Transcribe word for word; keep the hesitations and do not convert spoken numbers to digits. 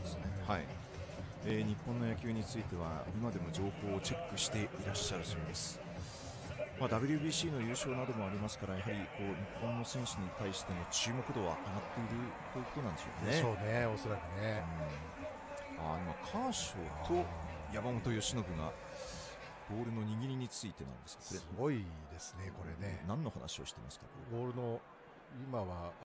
ですね。はい。えー、日本の野球については今でも情報をチェックしていらっしゃるそうです。まあ、ダブリュービーシー の優勝などもありますから、やはりこう日本の選手に対しての注目度は上がっているということなんでしょうね。 でしょうね、おそらくね。 うん、あ今カーショーと山本由伸がボールの握りについてなんですか。 すごいですね、これね。 何の話をしてますか。 ボールの今は